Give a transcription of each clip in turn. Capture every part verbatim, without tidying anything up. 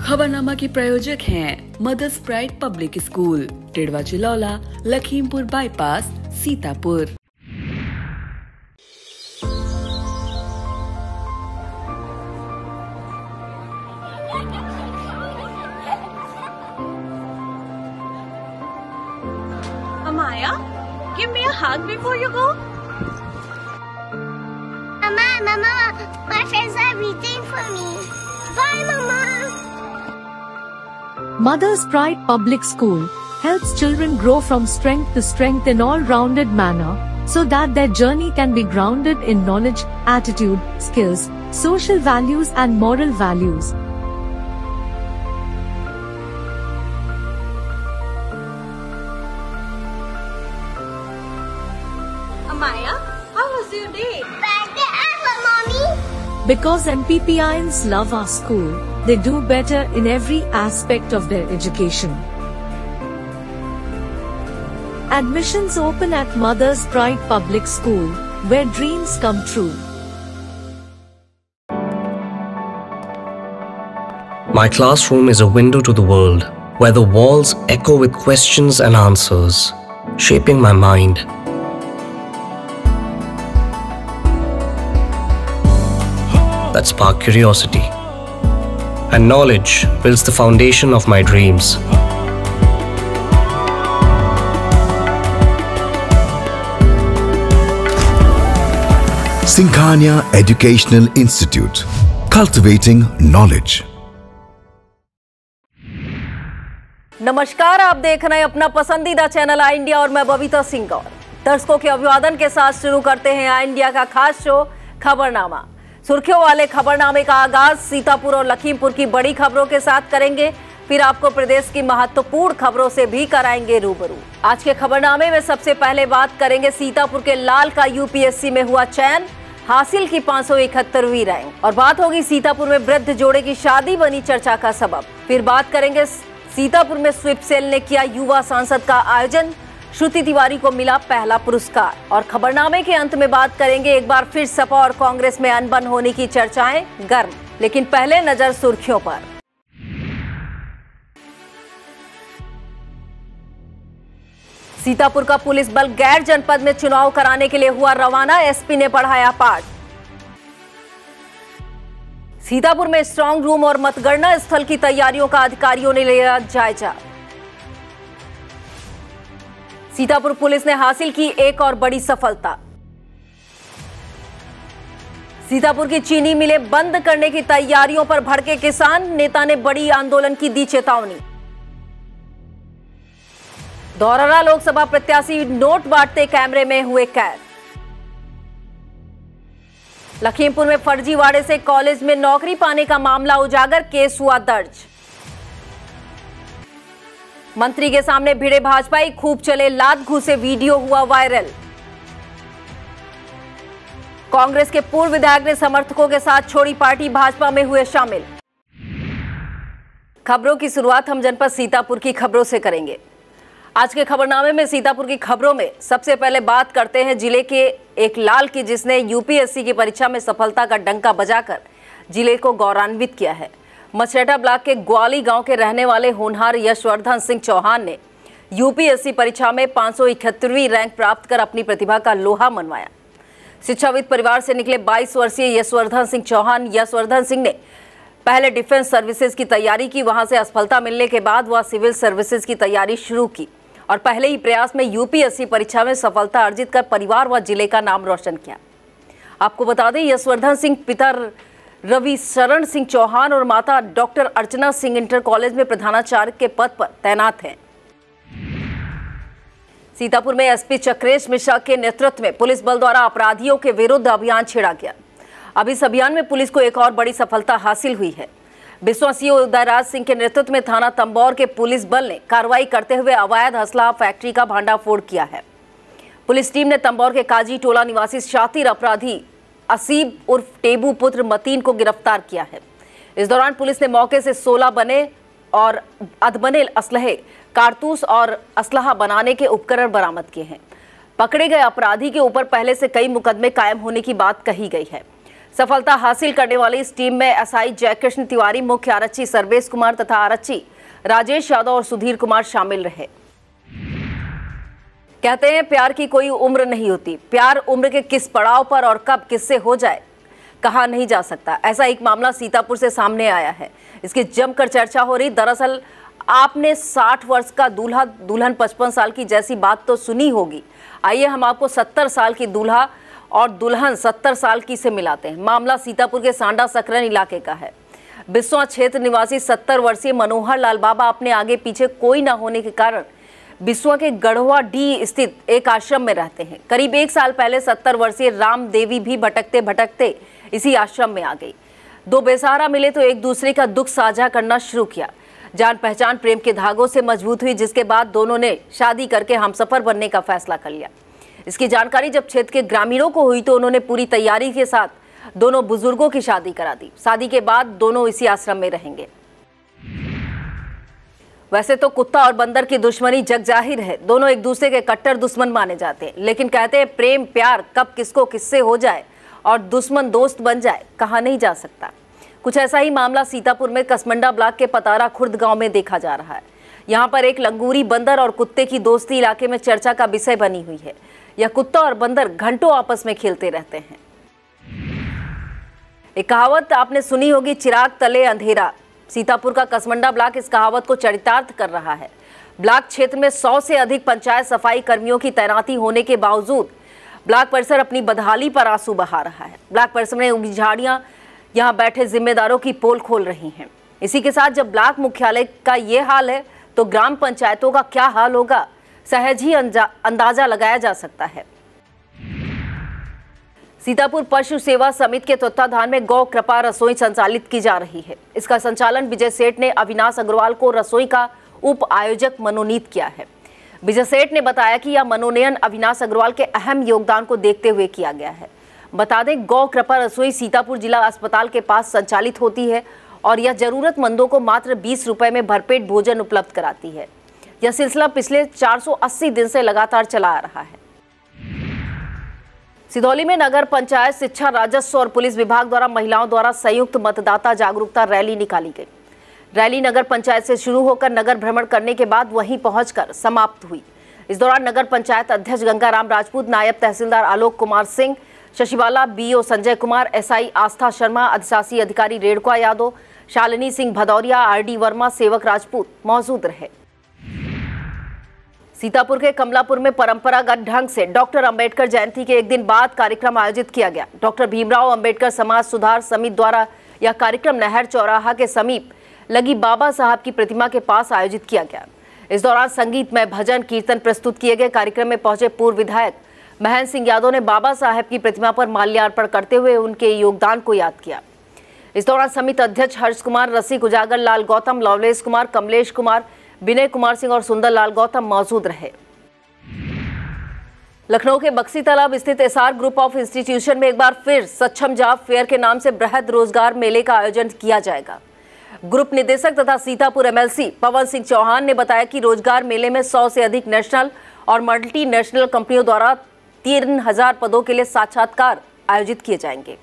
खबरनामा के प्रायोजक हैं Mother's Pride Public School, Tidwa Chilaula, Lakhimpur bypass, Sitapur. Amaya, give me a hug before you go. Mama, Mama, my friends are waiting for me. Bye, Mama. Mother's Pride Public School helps children grow from strength to strength in all-rounded manner, so that their journey can be grounded in knowledge, attitude, skills, social values and moral values. Amaya, how was your day? Better ever, Mommy. Because M P P I Ns love our school, they do better in every aspect of their education. Admissions open at Mother's Pride Public School, where dreams come true. My classroom is a window to the world, where the walls echo with questions and answers, shaping my mind. That spark curiosity. And knowledge builds the foundation of my dreams. Singhania Educational Institute, cultivating knowledge. नमस्कार, आप देख रहे हैं अपना पसंदीदा channel आई India और मैं बबीता सिंह गौर। दर्शकों के अभिवादन के साथ शुरू करते हैं आई इंडिया का खास शो खबरनामा। सुर्खियों वाले खबरनामे का आगाज सीतापुर और लखीमपुर की बड़ी खबरों के साथ करेंगे, फिर आपको प्रदेश की महत्वपूर्ण खबरों से भी कराएंगे रूबरू। आज के खबरनामे में सबसे पहले बात करेंगे सीतापुर के लाल का यूपीएससी में हुआ चयन, हासिल की पाँच सौ इकहत्तरवीं रैंक। और बात होगी सीतापुर में वृद्ध जोड़े की शादी बनी चर्चा का सबब। फिर बात करेंगे सीतापुर में स्वीप सेल ने किया युवा सांसद का आयोजन, श्रुति तिवारी को मिला पहला पुरस्कार। और खबरनामे के अंत में बात करेंगे एक बार फिर सपा और कांग्रेस में अनबन होने की चर्चाएं गर्म। लेकिन पहले नजर सुर्खियों पर। सीतापुर का पुलिस बल गैर जनपद में चुनाव कराने के लिए हुआ रवाना, एसपी ने पढ़ाया पाठ। सीतापुर में स्ट्रांग रूम और मतगणना स्थल की तैयारियों का अधिकारियों ने लिया जायजा। सीतापुर पुलिस ने हासिल की एक और बड़ी सफलता। सीतापुर की चीनी मिलें बंद करने की तैयारियों पर भड़के किसान, नेता ने बड़ी आंदोलन की दी चेतावनी। धौरहरा लोकसभा प्रत्याशी नोट बांटते कैमरे में हुए कैद। लखीमपुर में फर्जीवाड़े से कॉलेज में नौकरी पाने का मामला उजागर, केस हुआ दर्ज। मंत्री के सामने भिड़े भाजपाई, खूब चले लात घूसे वीडियो हुआ वायरल। कांग्रेस के पूर्व विधायक ने समर्थकों के साथ छोड़ी पार्टी, भाजपा में हुए शामिल। खबरों की शुरुआत हम जनपद सीतापुर की खबरों से करेंगे। आज के खबरनामे में सीतापुर की खबरों में सबसे पहले बात करते हैं जिले के एक लाल की, जिसने यूपीएससी की परीक्षा में सफलता का डंका बजाकर जिले को गौरवान्वित किया है। मछरेटा ब्लॉक के ग्वाली गांव के रहने वाले होनहार यशवर्धन सिंह चौहान ने यूपीएससी परीक्षा में पाँच सौ इकहत्तरवीं रैंक प्राप्त कर अपनी प्रतिभा का लोहा मनवाया। शिक्षाविद परिवार से निकले बाईस वर्षीय यशवर्धन सिंह चौहान यशवर्धन सिंह ने पहले डिफेंस सर्विसेज की तैयारी की। वहां से असफलता मिलने के बाद वह सिविल सर्विसेज की तैयारी शुरू की और पहले ही प्रयास में यूपीएससी परीक्षा में सफलता अर्जित कर परिवार व जिले का नाम रोशन किया। आपको बता दें, यशवर्धन सिंह पिता रवि शरण सिंह चौहान और माता doctor Archana Singh inter college में प्रधानाचार्य के पद पर तैनात हैं। सीतापुर में एसपी चक्रेश मिश्रा के नेतृत्व में पुलिस बल द्वारा अपराधियों के विरुद्ध अभियान छेड़ा गया। अब इस अभियान में पुलिस को एक और बड़ी सफलता हासिल हुई है। विश्वसनीय उदयराज सिंह के नेतृत्व में थाना तंबौर के पुलिस बल ने कार्रवाई करते हुए अवैध असलाह फैक्ट्री का भांडाफोड़ किया है। पुलिस टीम ने तंबौर के काजी टोला निवासी शातिर अपराधी असीब उर्फ टेबू पुत्र मतीन को गिरफ्तार किया है। इस दौरान पुलिस ने मौके से सोलह बने और अधबने असलहे, कारतूस और असलहा बनाने के उपकरण बरामद किए हैं। पकड़े गए अपराधी के ऊपर पहले से कई मुकदमे कायम होने की बात कही गई है। सफलता हासिल करने वाली इस टीम में एसआई जयकृष्ण तिवारी, मुख्य आरक्षी सर्वेश कुमार तथा आरक्षी राजेश यादव और सुधीर कुमार शामिल रहे। कहते हैं प्यार की कोई उम्र नहीं होती, प्यार उम्र के किस पड़ाव पर और कब किससे हो जाए कहा नहीं जा सकता। ऐसा एक मामला सीतापुर से सामने आया है, इसकी जमकर चर्चा हो रही। दरअसल आपने साठ वर्ष का दूल्हा दुल्हन पचपन साल की जैसी बात तो सुनी होगी। आइए हम आपको सत्तर साल की दूल्हा और दुल्हन सत्तर साल की से मिलाते हैं। मामला सीतापुर के सांडा सकरन इलाके का है। बिस्वा क्षेत्र निवासी सत्तर वर्षीय मनोहर लाल बाबा अपने आगे पीछे कोई न होने के कारण बिस्वा के गढ़वा डी स्थित एक आश्रम में रहते हैं। करीब एक साल पहले सत्तर वर्षीय राम देवी भी भटकते भटकते इसी आश्रम में आ गई। दो बेसहारा मिले तो एक दूसरे का दुख साझा करना शुरू किया। जान पहचान प्रेम के धागों से मजबूत हुई, जिसके बाद दोनों ने शादी करके हमसफर बनने का फैसला कर लिया। इसकी जानकारी जब क्षेत्र के ग्रामीणों को हुई तो उन्होंने पूरी तैयारी के साथ दोनों बुजुर्गों की शादी करा दी। शादी के बाद दोनों इसी आश्रम में रहेंगे। वैसे तो कुत्ता और बंदर की दुश्मनी जग जाहिर है, दोनों एक दूसरे के कट्टर दुश्मन माने जाते हैं। लेकिन कहते हैं प्रेम प्यार कब किसको किससे हो जाए और दुश्मन दोस्त बन जाए कहा नहीं जा सकता। कुछ ऐसा ही मामला सीतापुर में कसमंडा ब्लॉक के पतारा खुर्द गांव में देखा जा रहा है। यहाँ पर एक लंगूरी बंदर और कुत्ते की दोस्ती इलाके में चर्चा का विषय बनी हुई है। यह कुत्ता और बंदर घंटों आपस में खेलते रहते हैं। एक कहावत आपने सुनी होगी, चिराग तले अंधेरा। सीतापुर का कसमंडा ब्लॉक इस कहावत को चरितार्थ कर रहा है। ब्लॉक क्षेत्र में सौ से अधिक पंचायत सफाई कर्मियों की तैनाती होने के बावजूद ब्लॉक परिसर अपनी बदहाली पर आंसू बहा रहा है। ब्लॉक परिसर में उगी झाड़ियां यहां बैठे जिम्मेदारों की पोल खोल रही हैं। इसी के साथ जब ब्लॉक मुख्यालय का ये हाल है तो ग्राम पंचायतों का क्या हाल होगा, सहज ही अंदाजा लगाया जा सकता है। सीतापुर पशु सेवा समिति के तत्वाधान में गौ कृपा रसोई संचालित की जा रही है। इसका संचालन विजय सेठ ने अविनाश अग्रवाल को रसोई का उप आयोजक मनोनीत किया है। विजय सेठ ने बताया कि यह मनोनयन अविनाश अग्रवाल के अहम योगदान को देखते हुए किया गया है। बता दें, गौ कृपा रसोई सीतापुर जिला अस्पताल के पास संचालित होती है और यह जरूरतमंदों को मात्र बीस रुपए में भरपेट भोजन उपलब्ध कराती है। यह सिलसिला पिछले चार सौ अस्सी दिन से लगातार चला आ रहा है। सिधौली में नगर पंचायत, शिक्षा, राजस्व और पुलिस विभाग द्वारा महिलाओं द्वारा संयुक्त मतदाता जागरूकता रैली निकाली गई। रैली नगर पंचायत से शुरू होकर नगर भ्रमण करने के बाद वहीं पहुंचकर समाप्त हुई। इस दौरान नगर पंचायत अध्यक्ष गंगाराम राजपूत, नायब तहसीलदार आलोक कुमार सिंह, शशिबाला, बीओ संजय कुमार, एसआई आस्था शर्मा, अधिशासी अधिकारी रेणुका यादव, शालिनी सिंह भदौरिया, आरडी वर्मा, सेवक राजपूत मौजूद रहे। सीतापुर के कमलापुर में परंपरागत ढंग से डॉक्टर अंबेडकर जयंती के एक दिन बाद कार्यक्रम आयोजित किया गया। डॉक्टर भीमराव अंबेडकर समाज सुधार समिति द्वारा यह कार्यक्रम नहर चौराहा के समीप लगी बाबा साहब की प्रतिमा के पास आयोजित किया गया। इस दौरान संगीतमय भजन कीर्तन प्रस्तुत किए गए। कार्यक्रम में पहुंचे पूर्व विधायक महेंद्र सिंह यादव ने बाबा साहब की प्रतिमा पर माल्यार्पण करते हुए उनके योगदान को याद किया। इस दौरान समिति अध्यक्ष हर्ष कुमार, रसिक उजागर लाल गौतम, लवलेश कुमार, कमलेश कुमार, विनय कुमार सिंह और सुंदर लाल गौतम मौजूद रहे। लखनऊ के बक्सी तालाब स्थित एसआर ग्रुप ऑफ इंस्टीट्यूशन में एक बार फिर सक्षम जॉब फेयर के नाम से बृहद रोजगार मेले का आयोजन किया जाएगा। ग्रुप निदेशक तथा सीतापुर एमएलसी पवन सिंह चौहान ने बताया कि रोजगार मेले में सौ से अधिक नेशनल और मल्टी नेशनल कंपनियों द्वारा तीन हजार पदों के लिए साक्षात्कार आयोजित किए जाएंगे।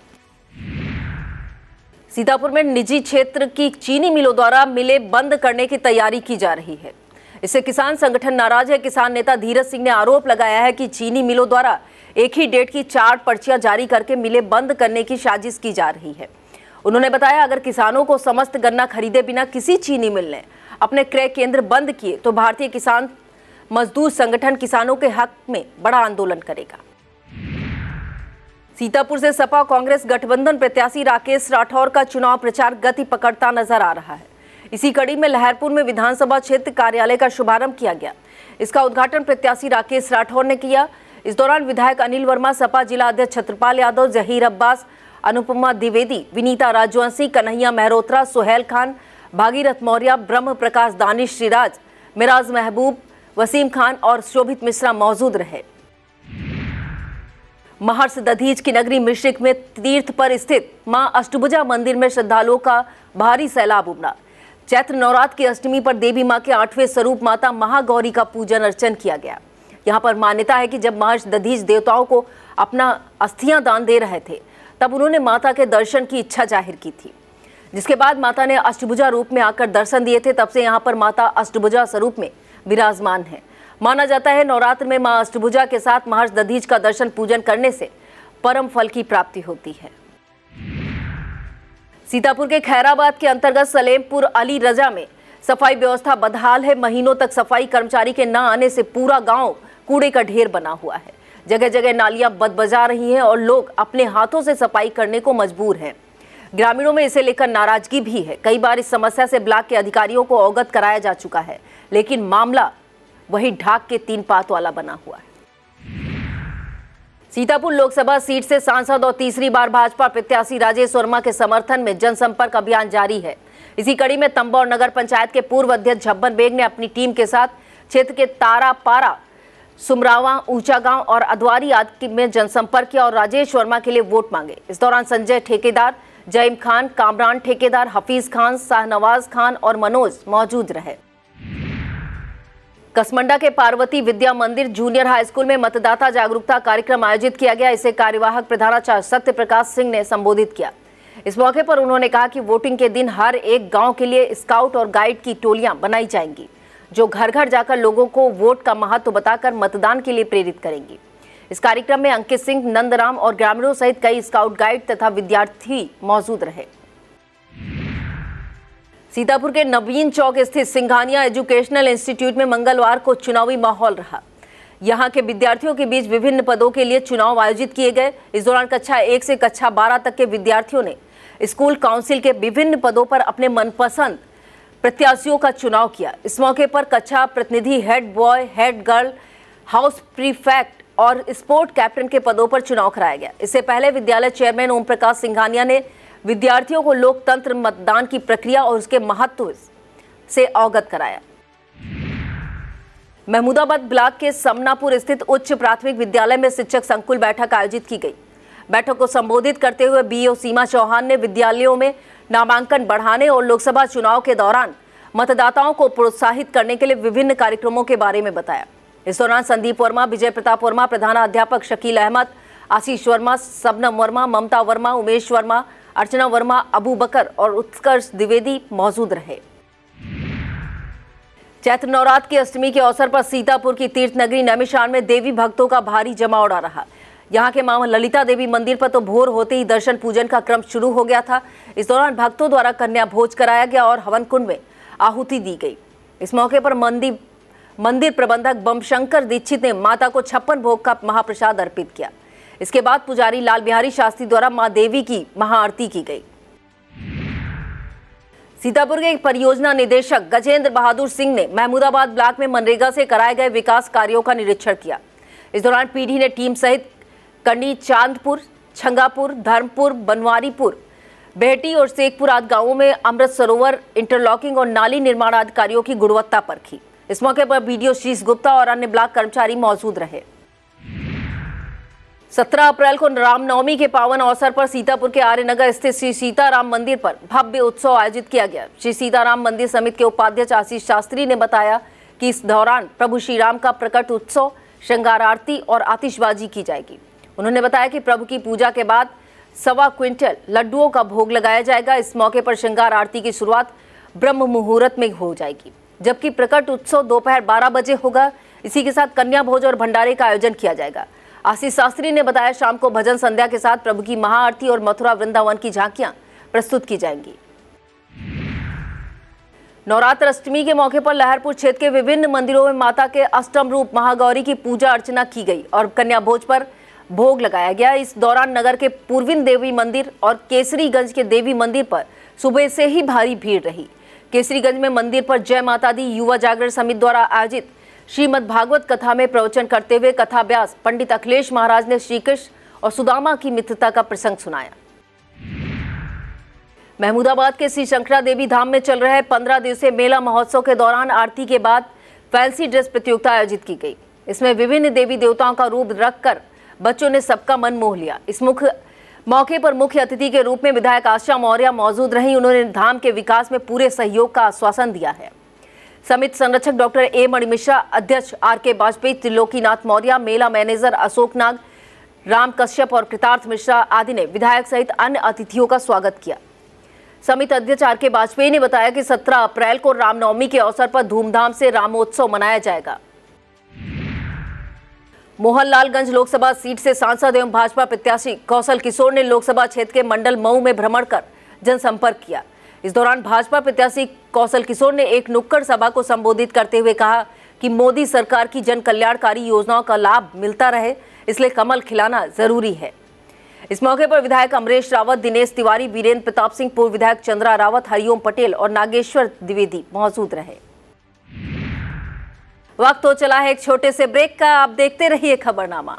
सीतापुर में निजी क्षेत्र की चीनी मिलों द्वारा मिलें बंद करने की तैयारी की जा रही है। इससे किसान संगठन नाराज है। किसान नेता धीरज सिंह ने आरोप लगाया है कि चीनी मिलों द्वारा एक ही डेट की चार पर्चियां जारी करके मिलें बंद करने की साजिश की जा रही है। उन्होंने बताया, अगर किसानों को समस्त गन्ना खरीदे बिना किसी चीनी मिल ने अपने क्रय केंद्र बंद किए तो भारतीय किसान मजदूर संगठन किसानों के हक में बड़ा आंदोलन करेगा। सीतापुर से सपा कांग्रेस गठबंधन प्रत्याशी राकेश राठौर का चुनाव प्रचार गति पकड़ता नजर आ रहा है। इसी कड़ी में लहरपुर में विधानसभा क्षेत्र कार्यालय का शुभारंभ किया गया। इसका उद्घाटन प्रत्याशी राकेश राठौर ने किया। इस दौरान विधायक अनिल वर्मा, सपा जिला अध्यक्ष छत्रपाल यादव, जहीर अब्बास, अनुपमा द्विवेदी, विनीता राजवंशी, कन्हैया मेहरोत्रा, सुहेल खान, भागीरथ मौर्य, ब्रह्म प्रकाश, दानिश श्रीराज, मिराज महबूब, वसीम खान और शोभित मिश्रा मौजूद रहे। महर्ष दधीच की नगरी मिश्रिक में तीर्थ पर स्थित मां अष्टभुजा मंदिर में श्रद्धालुओं का भारी सैलाब उमड़ा। चैत्र नवरात्र की अष्टमी पर देवी मां के आठवें स्वरूप माता महागौरी का पूजन अर्चन किया गया। यहां पर मान्यता है कि जब महर्षि दधीच देवताओं को अपना अस्थियां दान दे रहे थे तब उन्होंने माता के दर्शन की इच्छा जाहिर की थी, जिसके बाद माता ने अष्टभुजा रूप में आकर दर्शन दिए थे। तब से यहाँ पर माता अष्टभुजा स्वरूप में विराजमान है। माना जाता है नवरात्र में मां अष्टभुजा के साथ महर्षि दधीच का दर्शन पूजन करने से परम फल की प्राप्ति होती है। सीतापुर के खैराबाद के अंतर्गत सलेमपुर अली रजा में सफाई व्यवस्था बदहाल है। महीनों तक सफाई कर्मचारी के न आने से पूरा गांव कूड़े का ढेर बना हुआ है। जगह जगह नालियां बदबजा रही हैं और लोग अपने हाथों से सफाई करने को मजबूर हैं। ग्रामीणों में इसे लेकर नाराजगी भी है। कई बार इस समस्या से ब्लॉक के अधिकारियों को अवगत कराया जा चुका है, लेकिन मामला वही ढाक के तीन पात वाला बना हुआ है। सीतापुर लोकसभा सीट से सांसद और तीसरी बार भाजपा प्रत्याशी राजेश वर्मा के समर्थन में जनसंपर्क अभियान जारी है। इसी कड़ी में तंबा और नगर पंचायत के पूर्व अध्यक्ष झब्बन बेग ने अपनी टीम के साथ क्षेत्र के तारापारा, सुमरावा, ऊंचा गांव और अदवारी आदि में जनसंपर्क किया और राजेश वर्मा के लिए वोट मांगे। इस दौरान संजय ठेकेदार, जईम खान, कामरान ठेकेदार, हफीज खान, शाहनवाज खान और मनोज मौजूद रहे। कसमंडा के पार्वती विद्या मंदिर जूनियर हाई स्कूल में मतदाता जागरूकता कार्यक्रम आयोजित किया गया। इसे कार्यवाहक प्रधानाचार्य सत्य प्रकाश सिंह ने संबोधित किया। इस मौके पर उन्होंने कहा कि वोटिंग के दिन हर एक गांव के लिए स्काउट और गाइड की टोलियां बनाई जाएंगी, जो घर घर जाकर लोगों को वोट का महत्व बताकर मतदान के लिए प्रेरित करेंगी। इस कार्यक्रम में अंकित सिंह, नंदराम और ग्रामीणों सहित कई स्काउट गाइड तथा विद्यार्थी मौजूद रहे। सीतापुर के नवीन चौक स्थित सिंघानिया एजुकेशनल इंस्टीट्यूट में मंगलवार को चुनावी माहौल रहा। यहां के विद्यार्थियों के बीच विभिन्न पदों के लिए चुनाव आयोजित किए गए। इस दौरान कक्षा एक से कक्षा बारह तक के विद्यार्थियों ने स्कूल काउंसिल के विभिन्न पदों पर अपने मनपसंद प्रत्याशियों का चुनाव किया। इस मौके पर कक्षा प्रतिनिधि, head boy, head girl, house prefect और स्पोर्ट कैप्टन के पदों पर चुनाव कराया गया। इससे पहले विद्यालय चेयरमैन ओम प्रकाश सिंघानिया ने विद्यार्थियों को लोकतंत्र, मतदान की प्रक्रिया और उसके महत्व से अवगत कराया। महमूदाबाद ब्लॉक के समनापुर स्थित उच्च प्राथमिक विद्यालय में शिक्षक संकुल बैठक आयोजित की गई। बैठक को संबोधित करते हुए बीओ सीमा चौहान ने विद्यालयों में नामांकन बढ़ाने और लोकसभा चुनाव के दौरान मतदाताओं को प्रोत्साहित करने के लिए विभिन्न कार्यक्रमों के बारे में बताया। इस दौरान संदीप वर्मा, विजय प्रताप वर्मा, प्रधानाध्यापक शकील अहमद, आशीष वर्मा, सबनम वर्मा, ममता वर्मा, उमेश वर्मा, अर्चना वर्मा, अबू बकर और उत्कर्ष द्विवेदी मौजूद रहे। चैत्र नवरात्र की अष्टमी के अवसर पर सीतापुर की तीर्थ नगरी नैमिषारण्य में देवी भक्तों का भारी जमावड़ा रहा। यहाँ के मां ललिता देवी मंदिर पर तो भोर होते ही दर्शन पूजन का क्रम शुरू हो गया था। इस दौरान भक्तों द्वारा कन्या भोज कराया गया और हवन कुंड में आहुति दी गई। इस मौके पर मंदिर मंदिर प्रबंधक बमशंकर दीक्षित ने माता को छप्पन भोग का महाप्रसाद अर्पित किया। इसके बाद पुजारी लाल बिहारी शास्त्री द्वारा मां देवी की महाआरती की गई। सीतापुर के एक परियोजना निदेशक गजेंद्र बहादुर सिंह ने महमूदाबाद ब्लॉक में मनरेगा से कराए गए विकास कार्यों का निरीक्षण किया। इस दौरान पीढ़ी ने टीम सहित कन्नी, चांदपुर, छंगापुर, धर्मपुर, बनवारीपुर, बेहटी और शेखपुर आदि गांवों में अमृत सरोवर, इंटरलॉकिंग और नाली निर्माण आदि कार्यों की गुणवत्ता परखी। इस मौके पर बीडीओ शीश गुप्ता और अन्य ब्लॉक कर्मचारी मौजूद रहे। सत्रह अप्रैल को रामनवमी के पावन अवसर पर सीतापुर के आर्यनगर स्थित श्री सीताराम मंदिर पर भव्य उत्सव आयोजित किया गया। श्री सीताराम मंदिर समिति के उपाध्यक्ष आशीष शास्त्री ने बताया कि इस दौरान प्रभु श्री राम का प्रकट उत्सव, श्रृंगार आरती और आतिशबाजी की जाएगी। उन्होंने बताया कि प्रभु की पूजा के बाद सवा क्विंटल लड्डुओं का भोग लगाया जाएगा। इस मौके पर श्रृंगार आरती की शुरुआत ब्रह्म मुहूर्त में हो जाएगी, जबकि प्रकट उत्सव दोपहर बारह बजे होगा। इसी के साथ कन्या भोज और भंडारे का आयोजन किया जाएगा। आशीष शास्त्री ने बताया शाम को भजन संध्या के साथ प्रभु की महाआरती और मथुरा वृंदावन की झांकियां प्रस्तुत की जाएंगी। नवरात्र अष्टमी के मौके पर लहरपुर क्षेत्र के विभिन्न मंदिरों में माता के अष्टम रूप महागौरी की पूजा अर्चना की गई और कन्या भोज पर भोग लगाया गया। इस दौरान नगर के पूर्विन देवी मंदिर और केसरीगंज के देवी मंदिर पर सुबह से ही भारी भीड़ रही। केसरीगंज में मंदिर पर जय माता दी युवा जागरण समिति द्वारा आयोजित श्रीमद् भागवत कथा में प्रवचन करते हुए कथा व्यास पंडित अखिलेश महाराज ने श्री कृष्ण और सुदामा की मित्रता का प्रसंग सुनाया। महमूदाबाद के श्री शंकरा देवी धाम में चल रहे पंद्रह दिवसीय मेला महोत्सव के दौरान आरती के बाद फैंसी ड्रेस प्रतियोगिता आयोजित की गई। इसमें विभिन्न देवी देवताओं का रूप रखकर बच्चों ने सबका मन मोह लिया। इस मुख्य मौके पर मुख्य अतिथि के रूप में विधायक आशा मौर्य मौजूद रहीं। उन्होंने धाम के विकास में पूरे सहयोग का आश्वासन दिया है। समिति संरक्षक डॉक्टर ए मणि मिश्रा, अध्यक्ष आर के वाजपेयी, त्रिलोकीनाथ मौर्य, मेला मैनेजर अशोक नाग, राम कश्यप और कृतार्थ मिश्रा आदि ने विधायक सहित अन्य अतिथियों का स्वागत किया। समिति अध्यक्ष आर के वाजपेयी ने बताया कि सत्रह अप्रैल को रामनवमी के अवसर पर धूमधाम से रामोत्सव मनाया जाएगा। मोहनलालगंज लोकसभा सीट से सांसद एवं भाजपा प्रत्याशी कौशल किशोर ने लोकसभा क्षेत्र के मंडल मऊ में भ्रमण कर जनसंपर्क किया। इस दौरान भाजपा प्रत्याशी कौशल किशोर ने एक नुक्कड़ सभा को संबोधित करते हुए कहा कि मोदी सरकार की जन कल्याणकारी योजनाओं का लाभ मिलता रहे, इसलिए कमल खिलाना जरूरी है। इस मौके पर विधायक अमरेश रावत, दिनेश तिवारी, वीरेंद्र प्रताप सिंह, पूर्व विधायक चंद्रा रावत, हरिओम पटेल और नागेश्वर द्विवेदी मौजूद रहे। वक्त हो चला है एक छोटे से ब्रेक का, आप देखते रहिए Khabarnama.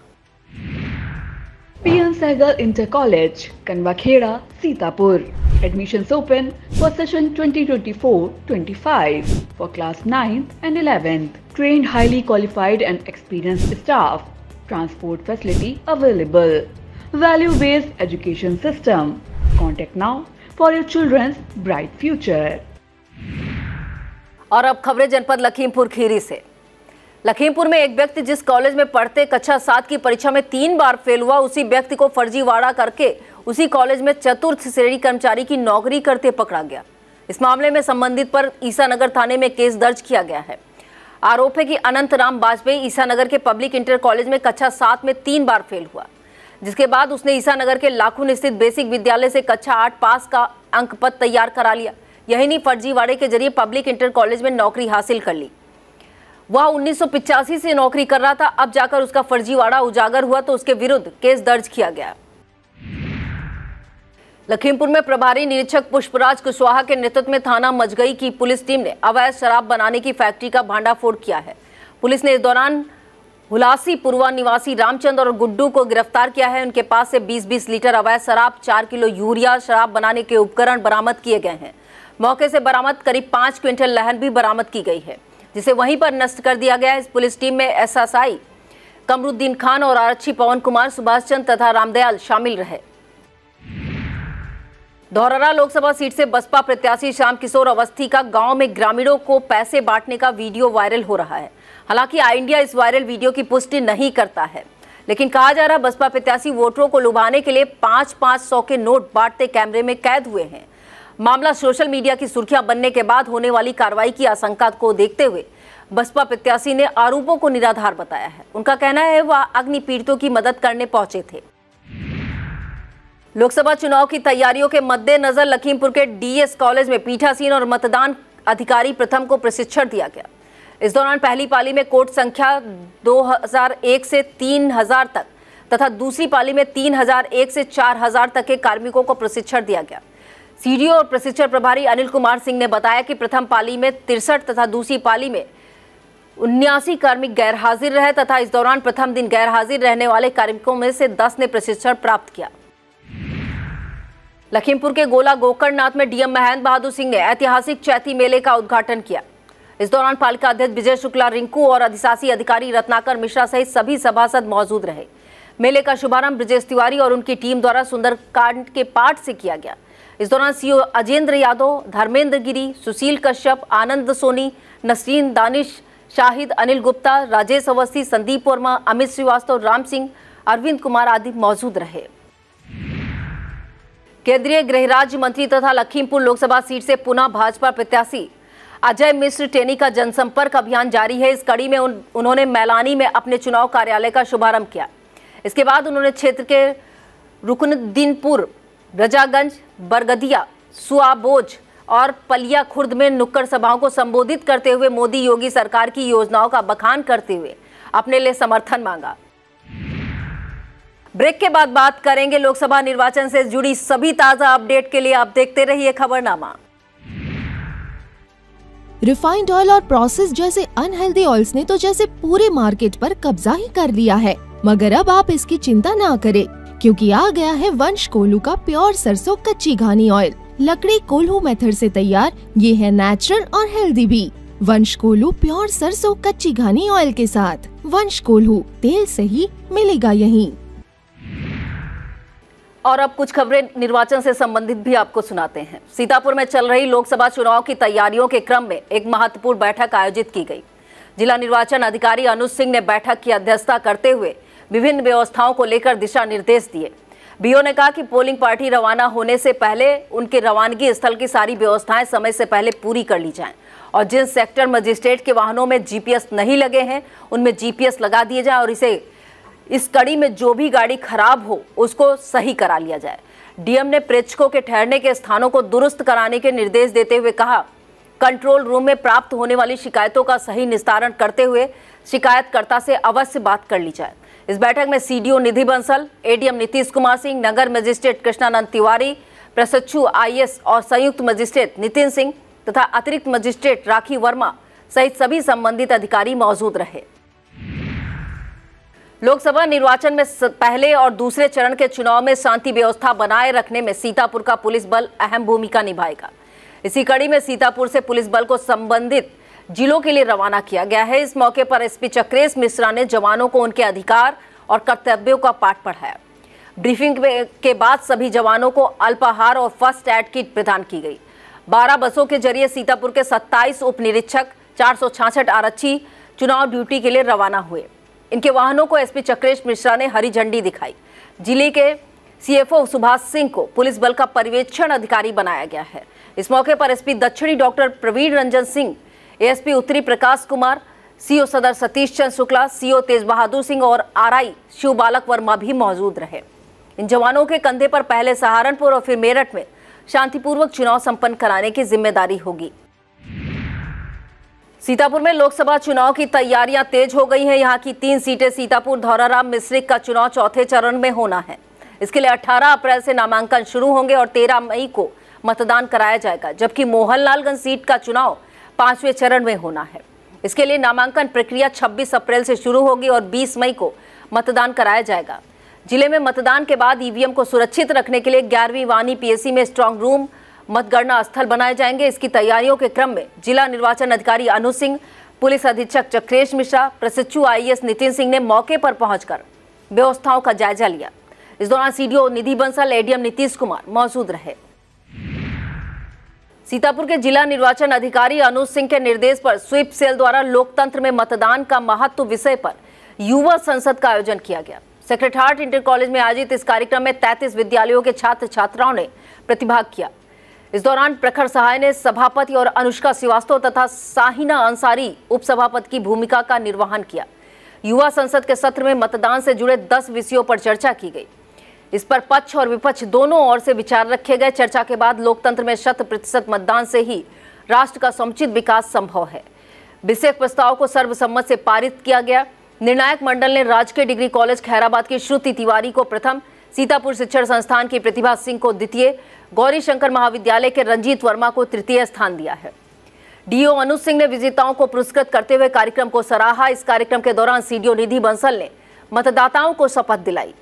P N Sehgal inter college, Kanwakheda, Sitapur. Admissions open for session twenty twenty-four twenty-five for class ninth and eleventh. Trained, highly qualified and experienced staff. Transport facility available. Value-based education system. Contact now for your children's bright future. और अब खबरें जनपद लखीमपुर खीरी से। लखीमपुर में एक व्यक्ति जिस college में पढ़ते कक्षा सात की परीक्षा में तीन बार फेल हुआ, उसी व्यक्ति को फर्जीवाड़ा करके उसी कॉलेज में चतुर्थ श्रेणी कर्मचारी की नौकरी करते पकड़ा गया। इस मामले में संबंधित पर ईसानगर थाने में केस दर्ज किया गया है। आरोप है कि अनंत राम वाजपेयी ईसानगर के पब्लिक इंटर कॉलेज में कक्षा सात में तीन बार फेल हुआ, जिसके बाद उसने ईसानगर के लाखुन स्थित बेसिक विद्यालय से कक्षा आठ पास का अंक पत्र तैयार करा लिया। यही नहीं, फर्जीवाड़े के जरिए पब्लिक इंटर कॉलेज में नौकरी हासिल कर ली। वह उन्नीस सौ पिचासी से नौकरी कर रहा था। अब जाकर उसका फर्जीवाड़ा उजागर हुआ तो उसके विरुद्ध केस दर्ज किया गया। लखीमपुर में प्रभारी निरीक्षक पुष्पराज कुशवाहा के नेतृत्व में थाना मजगई की पुलिस टीम ने अवैध शराब बनाने की फैक्ट्री का भांडाफोड़ किया है। पुलिस ने इस दौरान हुलासी पूर्वा निवासी रामचंद्र और गुड्डू को गिरफ्तार किया है। उनके पास से बीस बीस लीटर अवैध शराब, चार किलो यूरिया शराब बनाने के उपकरण बरामद किए गए हैं। मौके से बरामद करीब पांच क्विंटल लहन भी बरामद की गई है, जिसे वहीं पर नष्ट कर दिया गया है। इस पुलिस टीम में एसएसआई कमरुद्दीन खान और आरक्षी पवन कुमार, सुभाष चंद तथा रामदयाल शामिल रहे। धौरहरा लोकसभा सीट से बसपा प्रत्याशी श्याम किशोर अवस्थी का गांव में ग्रामीणों को पैसे बांटने का वीडियो वायरल हो रहा है। हालांकि आई इंडिया इस वायरल वीडियो की पुष्टि नहीं करता है, लेकिन कहा जा रहा है बसपा प्रत्याशी वोटरों को लुभाने के लिए पांच पांच सौ के नोट बांटते कैमरे में कैद हुए हैं। मामला सोशल मीडिया की सुर्खियां बनने के बाद होने वाली कार्रवाई की आशंका को देखते हुए बसपा प्रत्याशी ने आरोपों को निराधार बताया है। उनका कहना है वह अग्नि पीड़ितों की मदद करने पहुंचे थे। लोकसभा चुनाव की तैयारियों के मद्देनजर लखीमपुर के डीएस कॉलेज में पीठासीन और मतदान अधिकारी प्रथम को प्रशिक्षण दिया गया। इस दौरान पहली पाली में कोट संख्या दो हज़ार एक से तीन हज़ार तक तथा दूसरी पाली में तीन हज़ार एक से चार हज़ार तक के कार्मिकों को प्रशिक्षण दिया गया। सीडीओ और प्रशिक्षण प्रभारी अनिल कुमार सिंह ने बताया कि प्रथम पाली में तिरसठ तथा दूसरी पाली में उन्यासी कार्मिक गैर हाजिर रहे तथा इस दौरान प्रथम दिन गैर हाजिर रहने वाले कार्मिकों में से दस ने प्रशिक्षण प्राप्त किया। लखीमपुर के गोला गोकर्णनाथ में डीएम महेंद्र बहादुर सिंह ने ऐतिहासिक चैती मेले का उद्घाटन किया। इस दौरान पालिका अध्यक्ष विजय शुक्ला, रिंकू और अधिशासी अधिकारी रत्नाकर मिश्रा सहित सभी सभासद मौजूद रहे। मेले का शुभारंभ ब्रजेश तिवारी और उनकी टीम द्वारा सुंदरकांड के पाठ से किया गया। इस दौरान सीओ अजेंद्र यादव, धर्मेंद्र गिरी, सुशील कश्यप, आनंद सोनी, नसरीन दानिश, शाहिद, अनिल गुप्ता, राजेश अवस्थी, संदीप वर्मा, अमित श्रीवास्तव, राम सिंह, अरविंद कुमार आदि मौजूद रहे। केंद्रीय गृह राज्य मंत्री तथा लखीमपुर लोकसभा सीट से पुनः भाजपा प्रत्याशी अजय मिश्र टेनी का जनसंपर्क अभियान जारी है। इस कड़ी में उन, उन्होंने मैलानी में अपने चुनाव कार्यालय का शुभारंभ किया। इसके बाद उन्होंने क्षेत्र के रुकनुद्दीनपुर, रजागंज, बरगदिया, सुआबोज और पलिया खुर्द में नुक्कड़ सभाओं को संबोधित करते हुए मोदी योगी सरकार की योजनाओं का बखान करते हुए अपने लिए समर्थन मांगा। ब्रेक के बाद बात करेंगे लोकसभा निर्वाचन से जुड़ी सभी ताजा अपडेट के लिए आप देखते रहिए खबरनामा। रिफाइंड ऑयल और प्रोसेस जैसे अनहेल्दी ऑयल्स ने तो जैसे पूरे मार्केट पर कब्जा ही कर लिया है, मगर अब आप इसकी चिंता ना करें, क्योंकि आ गया है वंश कोल्हू का प्योर सरसों कच्ची घानी ऑयल। लकड़ी कोल्हू मेथड से तैयार, ये है नेचुरल और हेल्दी भी। वंश कोल्हू प्योर सरसों कच्ची घानी ऑयल के साथ। वंश कोल्हू, तेल सही मिलेगा यहीं। और अब कुछ खबरें निर्वाचन से संबंधित भी आपको सुनाते हैं। सीतापुर में चल रही लोकसभा चुनाव की तैयारियों के क्रम में एक महत्वपूर्ण बैठक आयोजित की गई। जिला निर्वाचन अधिकारी अनुज सिंह ने बैठक की अध्यक्षता करते हुए विभिन्न व्यवस्थाओं को लेकर दिशा निर्देश दिए। बीओ ने कहा कि पोलिंग पार्टी रवाना होने से पहले उनके रवानगी स्थल की सारी व्यवस्थाएं समय से पहले पूरी कर ली जाएं और जिन सेक्टर मजिस्ट्रेट के वाहनों में जीपीएस नहीं लगे हैं उनमें जीपीएस लगा दिए जाए और इसे इस कड़ी में जो भी गाड़ी खराब हो उसको सही करा लिया जाए। डीएम ने प्रेक्षकों के ठहरने के स्थानों को दुरुस्त कराने के निर्देश देते हुए कहा, कंट्रोल रूम में प्राप्त होने वाली शिकायतों का सही निस्तारण करते हुए शिकायतकर्ता से अवश्य बात कर ली जाए। इस बैठक में सीडीओ निधि बंसल, एडीएम नीतीश कुमार सिंह, नगर मजिस्ट्रेट कृष्णानंद तिवारी, प्रशिक्षु आईएएस और संयुक्त मजिस्ट्रेट नितिन सिंह तथा अतिरिक्त मजिस्ट्रेट राखी वर्मा सहित सभी संबंधित अधिकारी मौजूद रहे। लोकसभा निर्वाचन में पहले और दूसरे चरण के चुनाव में शांति व्यवस्था बनाए रखने में सीतापुर का पुलिस बल अहम भूमिका निभाएगा। इसी कड़ी में सीतापुर से पुलिस बल को संबंधित जिलों के लिए रवाना किया गया है। इस मौके पर एसपी चक्रेश मिश्रा ने जवानों को उनके अधिकार और कर्तव्यों का पाठ पढ़ाया। ब्रीफिंग के बाद सभी जवानों को अल्पाहार और फर्स्ट एड किट प्रदान की गई। बारह बसों के जरिए सीतापुर के सत्ताईस उप निरीक्षक, चार सौ छियासठ आरक्षी चुनाव ड्यूटी के लिए रवाना हुए। इनके वाहनों को एसपी चक्रेश मिश्रा ने हरी झंडी दिखाई। जिले के सीएफओ सुभाष सिंह को पुलिस बल का पर्यवेक्षण अधिकारी बनाया गया है। इस मौके पर एसपी दक्षिणी डॉक्टर प्रवीण रंजन सिंह, एएसपी उत्तरी प्रकाश कुमार, सीओ सदर सतीश चंद्र शुक्ला, सीओ तेज बहादुर सिंह और आरआई शिव बालक वर्मा भी मौजूद रहे। इन जवानों के कंधे पर पहले सहारनपुर और फिर मेरठ में शांतिपूर्वक चुनाव संपन्न कराने की जिम्मेदारी होगी। सीतापुर में लोकसभा चुनाव की तैयारियां तेज हो गई हैं। यहां की तीन सीटें सीतापुर धौराराम मिश्रिक का चुनाव चौथे चरण में होना है। इसके लिए अठारह अप्रैल से नामांकन शुरू होंगे और तेरह मई को मतदान कराया जाएगा, जबकि मोहनलालगंज सीट का चुनाव पांचवें चरण में होना है। इसके लिए नामांकन प्रक्रिया छब्बीस अप्रैल से शुरू होगी और बीस मई को मतदान कराया जाएगा। जिले में मतदान के बाद ईवीएम को सुरक्षित रखने के लिए ग्यारहवीं वानी पीएससी में स्ट्रांग रूम, मतगणना स्थल बनाए जाएंगे। इसकी तैयारियों के क्रम में जिला निर्वाचन अधिकारी अनु सिंह, पुलिस अधीक्षक चक्रेश मिश्रा, प्रशिक्षु आईएएस नितिन सिंह ने मौके पर पहुंचकर व्यवस्थाओं का जायजा लिया। इस दौरान सीडीओ निधि बंसल, एडीएम नीतीश कुमार मौजूद रहे। सीतापुर के जिला निर्वाचन अधिकारी अनु सिंह के निर्देश पर स्वीप सेल द्वारा लोकतंत्र में मतदान का महत्व विषय पर युवा संसद का आयोजन किया गया। सेक्रेटहार्ट इंटर कॉलेज में आयोजित इस कार्यक्रम में तैंतीस विद्यालयों के छात्र छात्राओं ने प्रतिभाग किया। इस दौरान प्रखर सहाय ने सभापति और अनुष्का श्रीवास्तव तथा साहिना अंसारी उपसभापति की भूमिका का निर्वहन किया। युवा संसद के सत्र में मतदान से जुड़े दस विषयों पर चर्चा की गई। इस पर पक्ष और विपक्ष दोनों ओर से विचार रखे गए। चर्चा के बाद लोकतंत्र में शत प्रतिशत मतदान से ही राष्ट्र का समुचित विकास संभव है। विषय प्रस्ताव को सर्वसम्मत से पारित किया गया। निर्णायक मंडल ने राजकीय डिग्री कॉलेज खैराबाद की श्रुति तिवारी को प्रथम, सीतापुर शिक्षण संस्थान की प्रतिभा सिंह को द्वितीय, गौरी शंकर महाविद्यालय के रंजीत वर्मा को तृतीय स्थान दिया है। डीओ अनु सिंह ने विजेताओं को पुरस्कृत करते हुए कार्यक्रम को सराहा। इस कार्यक्रम के दौरान सीडीओ निधि बंसल ने मतदाताओं को शपथ दिलाई।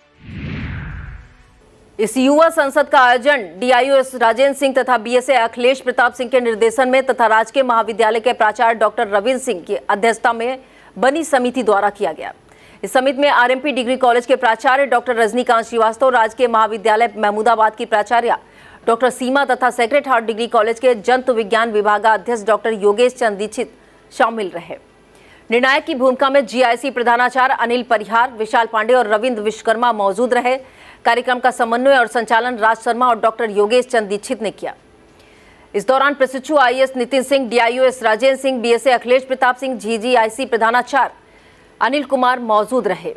इस युवा संसद का आयोजन डीआईओएस राजेंद्र सिंह तथा बीएसए अखिलेश प्रताप सिंह के निर्देशन में तथा राजकीय महाविद्यालय के प्राचार्य डॉक्टर रविंद्र सिंह की अध्यक्षता में बनी समिति द्वारा किया गया। इस समिति में आरएमपी डिग्री कॉलेज के प्राचार्य डॉक्टर रजनीकांत श्रीवास्तव, राजकीय महाविद्यालय महमूदाबाद की प्राचार्य डॉक्टर सीमा तथा सेक्रेटहार्ट डिग्री कॉलेज के जंतु विज्ञान विभागाध्यक्ष डॉक्टर योगेश चंद दीक्षित शामिल रहे। निर्णायक की भूमिका में जीआईसी प्रधानाचार्य अनिल परिहार, विशाल पांडे और रविंद्र विश्वकर्मा मौजूद रहे। कार्यक्रम का समन्वय और संचालन राज शर्मा और डॉक्टर योगेश चंद दीक्षित ने किया। इस दौरान प्रशिक्षु IAS Nitin Singh, DIOS Rajendra Singh, BSA Akhilesh Pratap Singh, GGIC प्रधानाचार्य अनिल कुमार मौजूद रहे।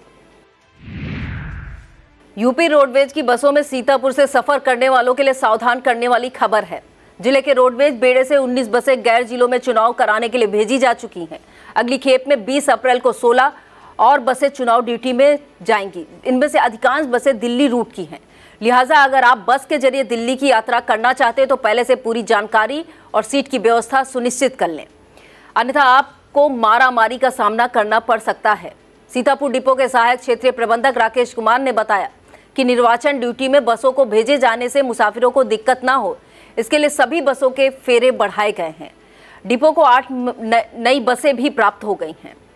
यूपी रोडवेज की बसों में सीतापुर से सफर करने वालों के लिए सावधान करने वाली खबर है। जिले के रोडवेज बेड़े से उन्नीस बसें गैर जिलों में चुनाव कराने के लिए भेजी जा चुकी हैं। अगली खेप में बीस अप्रैल को सोलह और बसें चुनाव ड्यूटी में जाएंगी। इनमें से अधिकांश बसें दिल्ली रूट की हैं। लिहाजा अगर आप बस के जरिए दिल्ली की यात्रा करना चाहते हैं तो पहले से पूरी जानकारी और सीट की व्यवस्था सुनिश्चित कर लें, अन्यथा आपको मारामारी का सामना करना पड़ सकता है। सीतापुर डिपो के सहायक क्षेत्रीय प्रबंधक राकेश कुमार ने बताया कि निर्वाचन ड्यूटी में बसों को भेजे जाने से मुसाफिरों को दिक्कत ना हो, इसके लिए सभी बसों के फेरे बढ़ाए गए हैं। डिपो को आठ नई बसें भी प्राप्त हो गई हैं।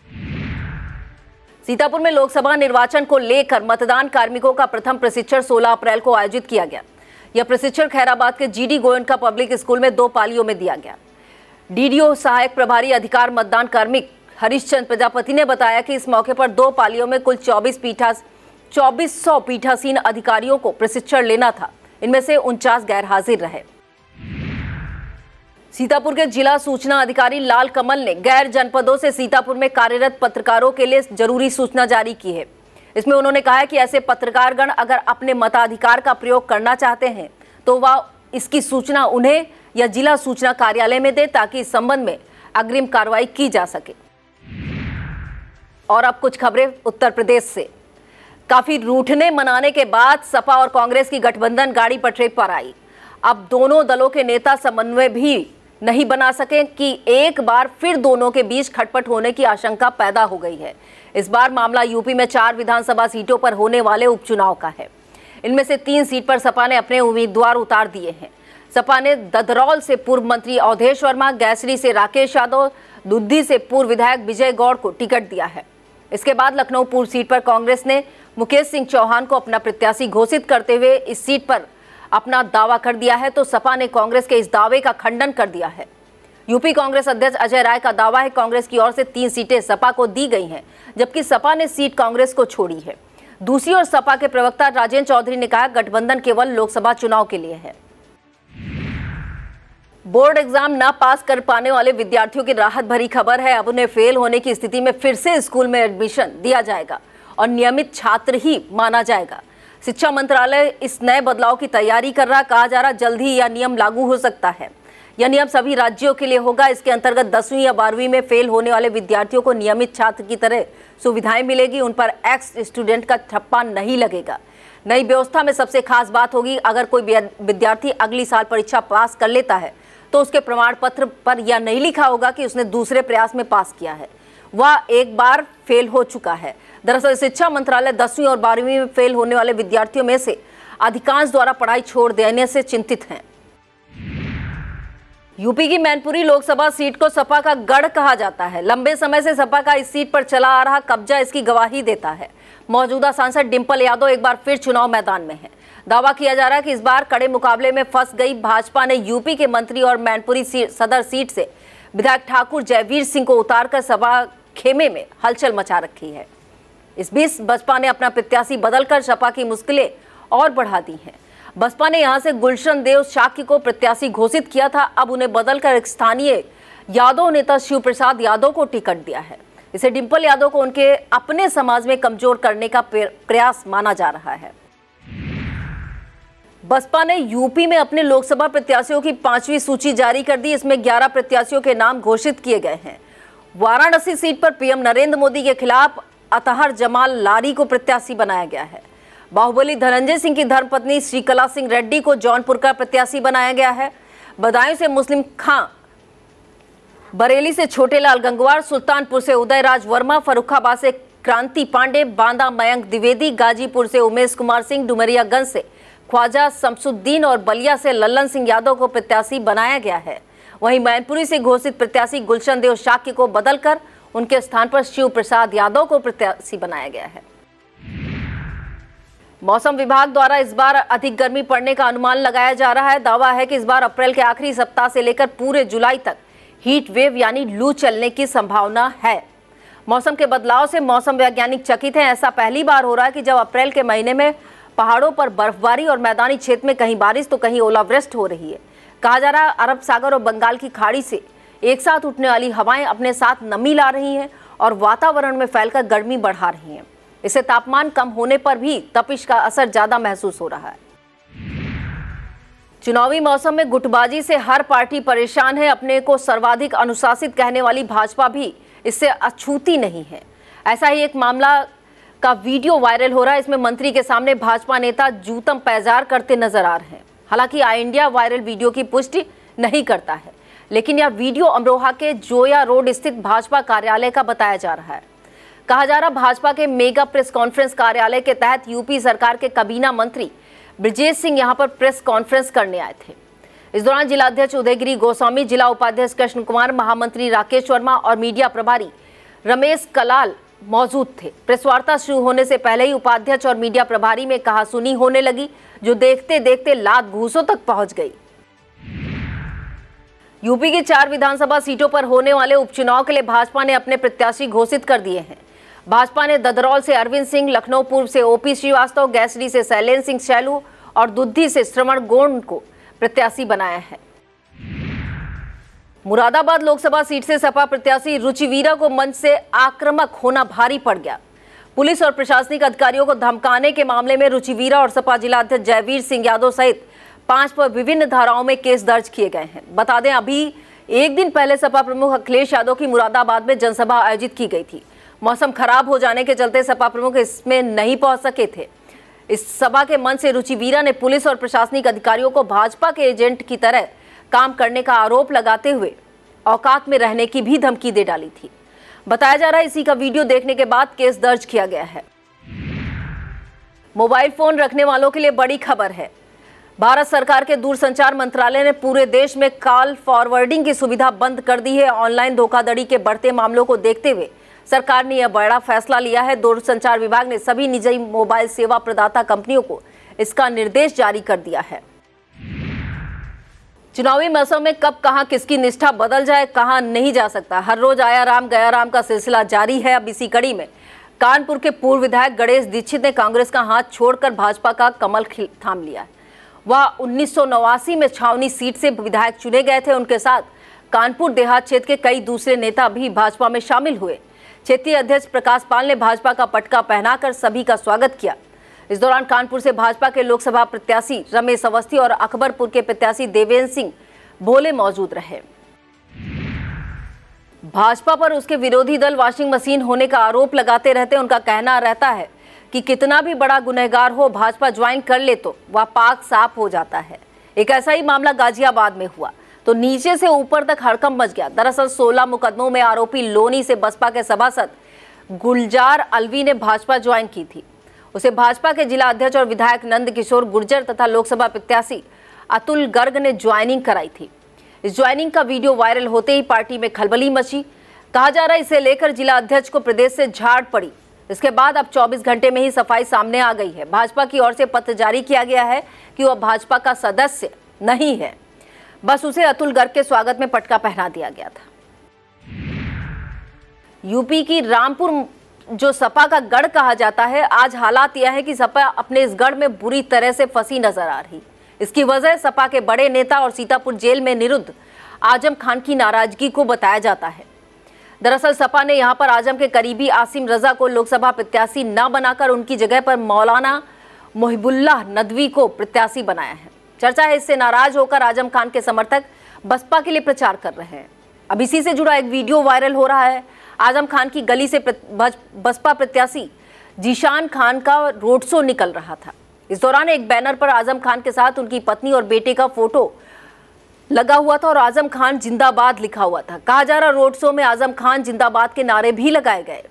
सीतापुर में लोकसभा निर्वाचन को लेकर मतदान कार्मिकों का प्रथम प्रशिक्षण सोलह अप्रैल को आयोजित किया गया। यह प्रशिक्षण खैराबाद के जीडी गोयनका पब्लिक स्कूल में दो पालियों में दिया गया। डीडीओ, सहायक प्रभारी अधिकार, मतदान कार्मिक हरीशचंद्र प्रजापति ने बताया कि इस मौके पर दो पालियों में कुल चौबीस पीठा चौबीस सौ पीठासीन अधिकारियों को प्रशिक्षण लेना था। इनमें से उनचास गैर हाजिर रहे। सीतापुर के जिला सूचना अधिकारी लाल कमल ने गैर जनपदों से सीतापुर में कार्यरत पत्रकारों के लिए जरूरी सूचना जारी की है। इसमें उन्होंने कहा है कि ऐसे पत्रकारगण अगर अपने मताधिकार का प्रयोग करना चाहते हैं तो वह इसकी सूचना उन्हें या जिला सूचना कार्यालय में दे ताकि इस संबंध में अग्रिम कार्रवाई की जा सके। और अब कुछ खबरें उत्तर प्रदेश से। काफी रूठने मनाने के बाद सपा और कांग्रेस की गठबंधन गाड़ी पटरी पर आई। अब दोनों दलों के नेता समन्वय भी नहीं बना सके कि एक बार फिर दोनों के बीच खटपट होने की आशंका पैदा हो गई है। इस बार मामला यूपी में चार विधानसभा सीटों पर होने वाले उपचुनाव का है। इनमें से तीन सीट पर सपा ने अपने उम्मीदवार उतार दिए हैं। सपा ने ददरौल से पूर्व मंत्री अवधेश वर्मा, गैसरी से राकेश यादव, दुद्धी से पूर्व विधायक विजय गौड़ को टिकट दिया है। इसके बाद लखनऊ पूर्व सीट पर कांग्रेस ने मुकेश सिंह चौहान को अपना प्रत्याशी घोषित करते हुए इस सीट पर अपना दावा कर दिया है, तो सपा ने कांग्रेस के इस दावे का खंडन कर दिया है। यूपी कांग्रेस अध्यक्ष अजय राय का दावा है कांग्रेस की ओर से तीन सीटें सपा को दी गई हैं, जबकि सपा ने सीट कांग्रेस को छोड़ी है। दूसरी ओर सपा के प्रवक्ता राजेंद्र चौधरी ने कहा गठबंधन केवल लोकसभा चुनाव के लिए है। बोर्ड एग्जाम ना पास कर पाने वाले विद्यार्थियों की राहत भरी खबर है। अब उन्हें फेल होने की स्थिति में फिर से स्कूल में एडमिशन दिया जाएगा और नियमित छात्र ही माना जाएगा। शिक्षा मंत्रालय इस नए बदलाव की तैयारी कर रहा। कहा जा रहा जल्द ही यह नियम लागू हो सकता है। यह नियम सभी राज्यों के लिए होगा। इसके अंतर्गत दसवीं या बारहवीं में फेल होने वाले विद्यार्थियों को नियमित छात्र की तरह सुविधाएं मिलेगी। उन पर एक्स स्टूडेंट का ठप्पा नहीं लगेगा। नई व्यवस्था में सबसे खास बात होगी, अगर कोई विद्यार्थी अगली साल परीक्षा पास कर लेता है तो उसके प्रमाण पत्र पर यह नहीं लिखा होगा कि उसने दूसरे प्रयास में पास किया है, वह एक बार फेल हो चुका है। दरअसल शिक्षा मंत्रालय दसवीं और बारहवीं में फेल होने वाले विद्यार्थियों में से अधिकांश द्वारा पढ़ाई छोड़ देने से चिंतित हैं। यूपी की मैनपुरी लोकसभा सीट को सपा का गढ़ कहा जाता है। लंबे समय से सपा का इस सीट पर चला आ रहा कब्जा इसकी गवाही देता है। मौजूदा सांसद डिंपल यादव एक बार फिर चुनाव मैदान में है। दावा किया जा रहा है कि इस बार कड़े मुकाबले में फंस गई भाजपा ने यूपी के मंत्री और मैनपुरी सदर सीट से विधायक ठाकुर जयवीर सिंह को उतारकर सभा खेमे में हलचल मचा रखी है। इस बीच बसपा ने अपना प्रत्याशी बदलकर सपा की मुश्किलें और बढ़ा दी हैं। बसपा ने यहां से गुलशन देव शाक्य को प्रत्याशी घोषित किया था। अब उन्हें बदलकर एक स्थानीय यादव नेता शिव प्रसाद यादव को टिकट दिया है। इसे डिंपल यादव को उनके अपने समाज में कमजोर करने का प्रयास माना जा रहा है। बसपा ने यूपी में अपने लोकसभा प्रत्याशियों की पांचवी सूची जारी कर दी। इसमें ग्यारह प्रत्याशियों के नाम घोषित किए गए हैं। वाराणसी सीट पर पीएम नरेंद्र मोदी के खिलाफ अतहर जमाल लारी को प्रत्याशी बनाया गया है। बाहुबली धनंजय सिंह की धर्मपत्नी श्रीकला सिंह रेड्डी को जौनपुर का प्रत्याशी बनाया गया है। बदायूं से मुस्लिम खां, बरेली से छोटेलाल गंगवार, सुल्तानपुर से उदयराज वर्मा, फर्रुखाबाद से क्रांति पांडे, बांदा मयंक द्विवेदी, गाजीपुर से उमेश कुमार सिंह, डुमरियागंज से ख्वाजा शमसुद्दीन और बलिया से लल्लन सिंह यादव को प्रत्याशी बनाया गया है। वहीं मैनपुरी से घोषित प्रत्याशी गुलशन देव शाक्य को बदलकर उनके स्थान पर शिव प्रसाद यादव को प्रत्याशी बनाया गया है। मौसम विभाग द्वारा इस बार अधिक गर्मी पड़ने का अनुमान लगाया जा रहा है। दावा है कि इस बार अप्रैल के आखिरी सप्ताह से लेकर पूरे जुलाई तक हीट वेव यानी लू चलने की संभावना है। मौसम के बदलाव से मौसम वैज्ञानिक चकित हैं। ऐसा पहली बार हो रहा है कि जब अप्रैल के महीने में पहाड़ों पर बर्फबारी और मैदानी क्षेत्र में कहीं बारिश तो कहीं ओलावृष्टि हो रही है। कहा जा रहा है अरब सागर और बंगाल की खाड़ी से एक साथ उठने वाली हवाएं अपने साथ नमी ला रही हैं और वातावरण में फैलकर गर्मी बढ़ा रही हैं। इससे तापमान कम होने पर भी तपिश का असर ज्यादा महसूस हो रहा है। चुनावी मौसम में गुटबाजी से हर पार्टी परेशान है। अपने को सर्वाधिक अनुशासित कहने वाली भाजपा भी इससे अछूती नहीं है। ऐसा ही एक मामला का वीडियो वायरल हो रहा है। इसमें मंत्री के सामने भाजपा नेता जूतम पैजार करते नजर आ रहे हैं। हालांकि आई इंडिया वायरल वीडियो की पुष्टि नहीं करता है, लेकिन यह वीडियो अमरोहा के जोया रोड स्थित भाजपा कार्यालय का बताया जा रहा है। कहा जा रहा भाजपा के मेगा प्रेस कॉन्फ्रेंस कार्यालय के तहत यूपी सरकार के काबीना मंत्री ब्रजेश सिंह यहां पर प्रेस कॉन्फ्रेंस करने आए थे। इस दौरान जिलाध्यक्ष उदयगिरी गोस्वामी, जिला उपाध्यक्ष कृष्ण कुमार, महामंत्री राकेश वर्मा और मीडिया प्रभारी रमेश कलाल मौजूद थे। प्रेस वार्ता शुरू होने से पहले ही उपाध्यक्ष और मीडिया प्रभारी में कहासुनी होने लगी, जो देखते देखते लात घूसों तक पहुंच गई। यूपी की चार विधानसभा सीटों पर होने वाले उपचुनाव के लिए भाजपा ने अपने प्रत्याशी घोषित कर दिए हैं। भाजपा ने ददरौल से अरविंद सिंह, लखनऊ पूर्व से ओपी श्रीवास्तव, गैसडी से शैलेंद्र सिंह सैलू और दुद्धी से श्रवण गोंड को प्रत्याशी बनाया है। मुरादाबाद लोकसभा सीट से सपा प्रत्याशी रुचिवीरा को मंच से आक्रामक होना भारी पड़ गया। पुलिस और प्रशासनिक अधिकारियों को धमकाने के मामले में रुचिवीरा और सपा जिला अध्यक्ष जयवीर सिंह यादव सहित पांच पर विभिन्न धाराओं में केस दर्ज किए गए हैं। बता दें, अभी एक दिन पहले सपा प्रमुख अखिलेश यादव की मुरादाबाद में जनसभा आयोजित की गई थी। मौसम खराब हो जाने के चलते सपा प्रमुख इसमें नहीं पहुंच सके थे। इस सभा के मंच से रुचिवीरा ने पुलिस और प्रशासनिक अधिकारियों को भाजपा के एजेंट की तरह काम करने का आरोप लगाते हुए औकात में रहने की भी धमकी दे डाली थी। बताया जा रहा है इसी का वीडियो देखने के बाद केस दर्ज किया गया है। मोबाइल फोन रखने वालों के लिए बड़ी खबर है। भारत सरकार के दूरसंचार मंत्रालय ने पूरे देश में कॉल फॉरवर्डिंग की सुविधा बंद कर दी है। ऑनलाइन धोखाधड़ी के बढ़ते मामलों को देखते हुए सरकार ने यह बड़ा फैसला लिया है। दूरसंचार विभाग ने सभी निजी मोबाइल सेवा प्रदाता कंपनियों को इसका निर्देश जारी कर दिया है। चुनावी मौसम में कब कहां किसकी निष्ठा बदल जाए कहा नहीं जा सकता। हर रोज आया राम गया राम का सिलसिला जारी है। अब इसी कड़ी में कानपुर के पूर्व विधायक गणेश दीक्षित ने कांग्रेस का हाथ छोड़कर भाजपा का कमल थाम लिया है। वह उन्नीस सौ नवासी में छावनी सीट से विधायक चुने गए थे। उनके साथ कानपुर देहात क्षेत्र के कई दूसरे नेता भी भाजपा में शामिल हुए। क्षेत्रीय अध्यक्ष प्रकाश पाल ने भाजपा का पटका पहनाकर सभी का स्वागत किया। इस दौरान कानपुर से भाजपा के लोकसभा प्रत्याशी रमेश अवस्थी और अकबरपुर के प्रत्याशी देवेंद्र सिंह भोले मौजूद रहे। भाजपा पर उसके विरोधी दल वॉशिंग मशीन होने का आरोप लगाते रहते। उनका कहना रहता है कि कितना भी बड़ा गुनहगार हो, भाजपा ज्वाइन कर ले तो वह पाक साफ हो जाता है। एक ऐसा ही मामला गाजियाबाद में हुआ तो नीचे से ऊपर तक हड़कंप मच गया। दरअसल सोलह मुकदमों में आरोपी लोनी से बसपा के सभासद गुलजार अलवी ने भाजपा ज्वाइन की थी। उसे भाजपा के जिला अध्यक्ष और विधायक नंद किशोर गुर्जर तथा लोकसभा प्रत्याशी अतुल गर्ग ने ज्वाइनिंग कराई थी। इस ज्वाइनिंग का वीडियो वायरल होते ही पार्टी में खलबली मची। कहा जा रहा है इसे लेकर जिला अध्यक्ष को प्रदेश से झाड़ पड़ी। इसके बाद अब चौबीस घंटे में ही सफाई सामने आ गई है। भाजपा की ओर से पत्र जारी किया गया है कि वह भाजपा का सदस्य नहीं है, बस उसे अतुल गर्ग के स्वागत में पटका पहना दिया गया था। यूपी की रामपुर जो सपा का गढ़ कहा जाता है, आज हालात यह है कि सपा अपने इस गढ़ में बुरी तरह से फंसी नजर आ रही। इसकी वजह सपा के बड़े नेता और सीतापुर जेल में निरुद्ध आजम खान की नाराजगी को बताया जाता है। दरअसल सपा ने यहां पर आजम के करीबी आसिम रजा को लोकसभा प्रत्याशी न बनाकर उनकी जगह पर मौलाना मोहिबुल्लाह नदवी को प्रत्याशी बनाया है। चर्चा है इससे नाराज होकर आजम खान के समर्थक बसपा के लिए प्रचार कर रहे हैं। अब इसी से जुड़ा एक वीडियो वायरल हो रहा है। आजम खान की गली से बसपा प्रत्याशी जीशान खान का रोड शो निकल रहा था। इस दौरान एक बैनर पर आजम खान के साथ उनकी पत्नी और बेटे का फोटो लगा हुआ था और आजम खान जिंदाबाद लिखा हुआ था। कहा जा रहा रोड शो में आजम खान जिंदाबाद के नारे भी लगाए गए।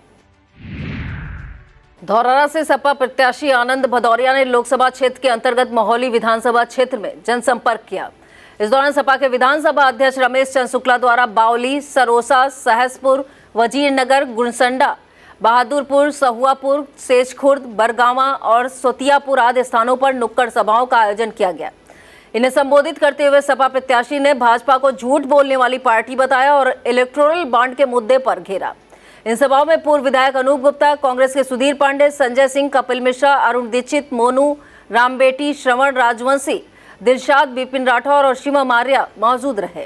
धौरहरा से सपा प्रत्याशी आनंद भदौरिया ने लोकसभा क्षेत्र के अंतर्गत मोहौली विधानसभा क्षेत्र में जनसंपर्क किया। इस दौरान सपा के विधानसभा अध्यक्ष रमेश चंद्र शुक्ला द्वारा बावली, सरोसा, सहसपुर, वजीरनगर, गुणसंडा, बहादुरपुर, सहुआपुर, सेजखुर्द, बरगावा और सोतियापुर आदि स्थानों पर नुक्कड़ सभाओं का आयोजन किया गया। इन्हें संबोधित करते हुए सपा प्रत्याशी ने भाजपा को झूठ बोलने वाली पार्टी बताया और इलेक्टोरल बॉन्ड के मुद्दे पर घेरा। इन सभाओं में पूर्व विधायक अनूप गुप्ता, कांग्रेस के सुधीर पांडे, संजय सिंह, कपिल मिश्रा, अरुण दीक्षित, मोनू रामबेटी, श्रवण राजवंशी, दिलशाद, बिपिन राठौर और शिवा मार्या मौजूद रहे।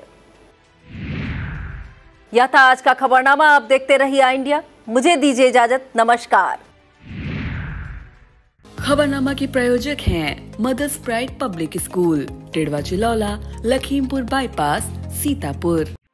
यह था आज का खबरनामा। आप देखते रहिए आई इंडिया। मुझे दीजिए इजाजत। नमस्कार। खबरनामा के प्रायोजक हैं Mother's Pride Public School, Tidwa Chilaula, Lakhimpur bypass, Sitapur.